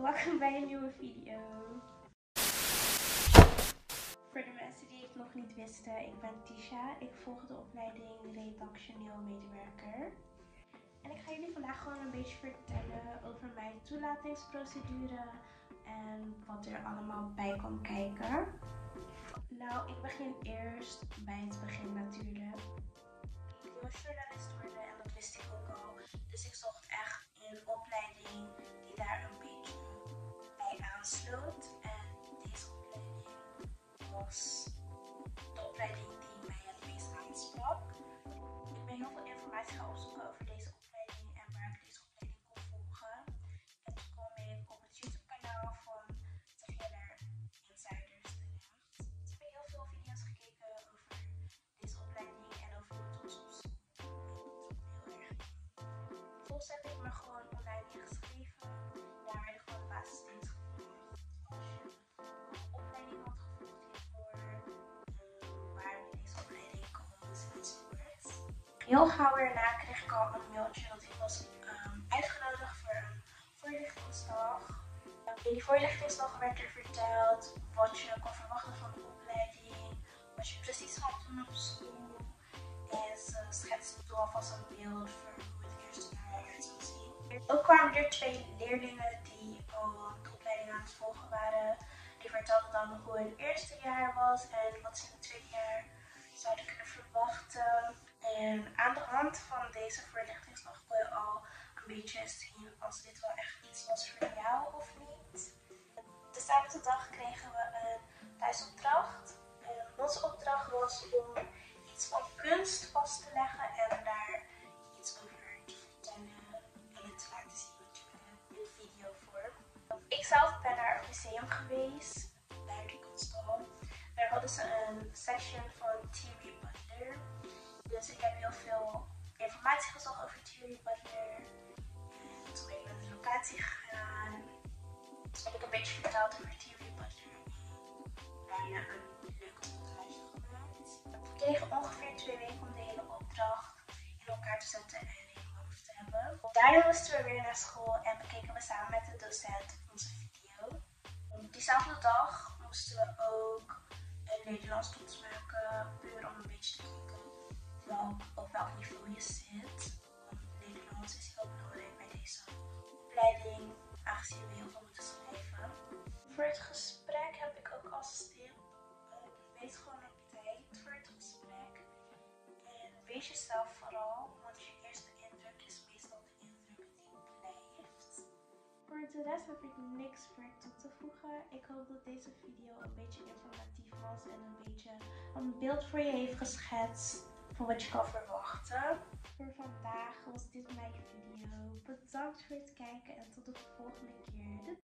welkom bij een nieuwe video. Voor de mensen die het nog niet wisten, ik ben Tisha. Ik volg de opleiding redactioneel medewerker. En ik ga jullie vandaag gewoon een beetje vertellen over mijn toelatingsprocedure en wat er allemaal bij komt kijken. Nou, ik begin eerst bij het begin natuurlijk. Ik wil journalist worden en dat wist ik ook al. Dus ik zocht echt een opleiding die daar een beetje bij aansloot. En deze opleiding was de opleiding die mij het meest aansprak. Ik ben heel veel informatie gaan opzoeken over deze opleiding en waar ik deze opleiding kon volgen. En toen kwam ik op het YouTube kanaal van Together Insiders terecht. Toen heb ik heel veel video's gekeken over deze opleiding en over hoe het was op school. Heel erg. Vervolgens heb ik me gewoon online ingeschreven. Daar werd ik gewoon basisdienst gevraagd. Als je een opleiding had gevolgd hiervoor, waar deze opleiding komt enzovoort. Heel gauw daarna kreeg ik al een mailtje dat ik was uitgenodigd voor een voorlichtingsdag. In die voorlichtingsdag werd er verteld wat je kon verwachten van de opleiding, wat je precies gaat doen op school. En ze schetste toen alvast een beeld voor hoe het eerste jaar eruit zou zien. Ook kwamen er 2 leerlingen die al de opleiding aan het volgen waren. Die vertelden dan hoe het eerste jaar was en wat ze in het tweede jaar zouden kunnen verwachten. En aan de hand van deze voorlichtingsdag kon je al een beetje zien als dit wel echt iets was voor jou of niet. Dezelfde dag kregen we een thuisopdracht. Onze opdracht was om iets van kunst vast te leggen en daar iets over te vertellen en het te laten zien natuurlijk in videovorm. Ik zelf ben naar een museum geweest, bij de kunsthal. Daar hadden ze een section van Thierry Butler. Dus ik heb heel veel informatie gezocht over Thierry Butler. En toen ben ik naar de locatie gegaan. Toen heb ik een beetje verteld over Thierry Butler. Daarna een leuke montage gemaakt. We kregen ongeveer 2 weken om de hele opdracht in elkaar te zetten en in mijn hoofd te hebben. Daarna moesten we weer naar school en bekeken we samen met de docent onze video. Diezelfde dag moesten we ook een Nederlands toets maken, puur om een beetje te kijken op welk niveau je zit. Want Nederlands is heel belangrijk bij deze opleiding, aangezien we heel veel moeten schrijven. Voor het gesprek heb ik ook als tip, wees gewoon op tijd voor het gesprek. En wees jezelf vooral, want je eerste indruk is meestal de indruk die blijft. Voor de rest heb ik niks meer toe te voegen. Ik hoop dat deze video een beetje informatief was en een beetje een beeld voor je heeft geschetst van wat je kan verwachten. Voor vandaag was dit mijn video. Bedankt voor het kijken en tot de volgende keer. Doei!